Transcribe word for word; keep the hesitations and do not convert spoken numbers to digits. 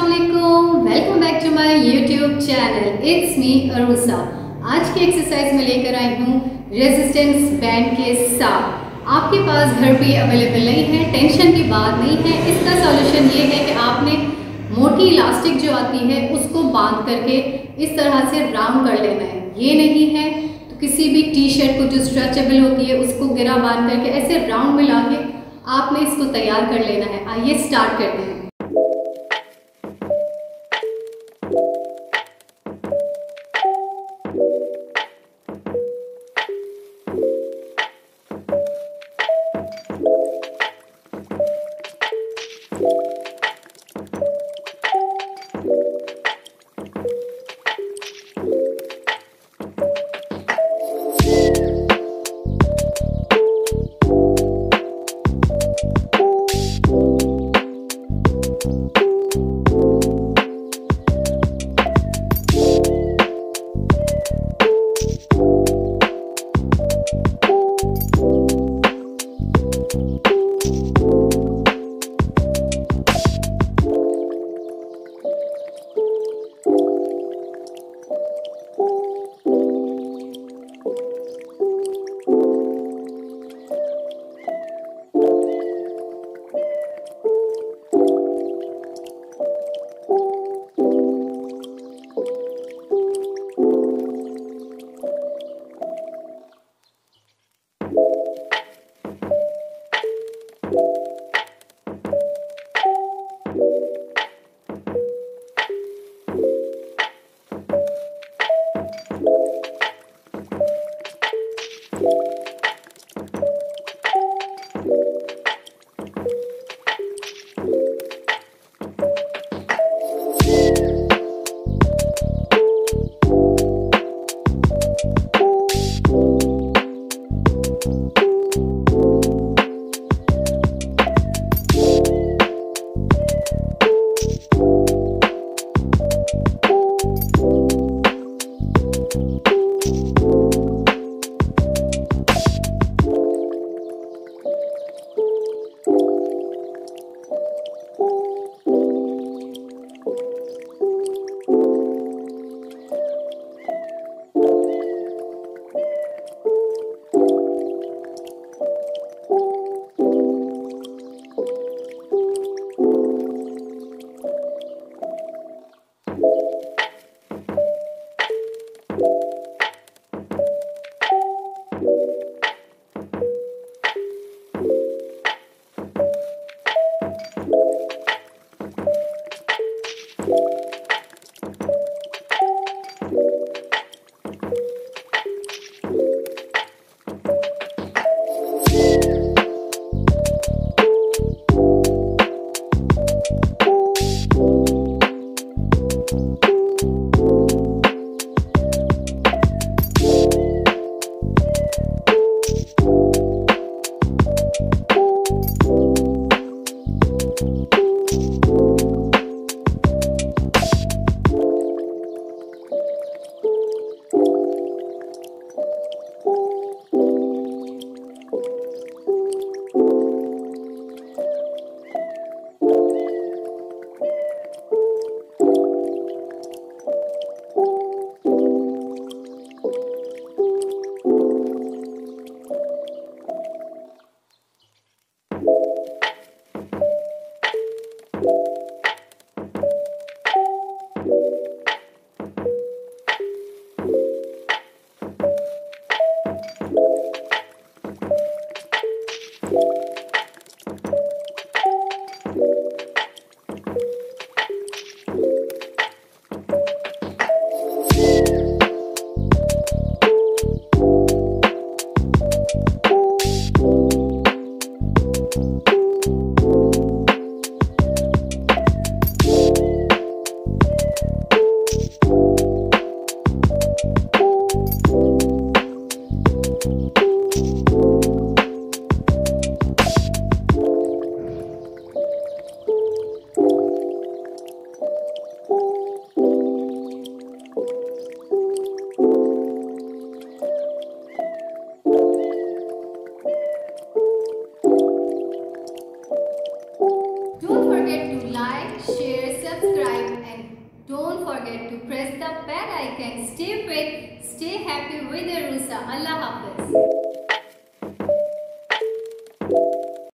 अस्सलामुअलैकुम, welcome back to my YouTube channel. It's me Aroosa. आज की एक्सरसाइज में लेकर आई हूँ रेजिस्टेंस बैंड के साथ। आपके पास घर पे अवेलेबल नहीं है, टेंशन की बात नहीं है। इसका सॉल्यूशन ये है कि आपने मोटी इलास्टिक जो आती है उसको बांध करके इस तरह से राउंड कर लेना है। ये नहीं है तो किसी भी टी शर्ट को जो स्ट्रेचेबल होती है उसको गिरा बांध करके ऐसे राउंड में ला के आपने इसको तैयार कर लेना है। आइए स्टार्ट करते हैं। Don't forget to press the bell icon. Stay fit, stay happy with Arousa. Allah Hafiz.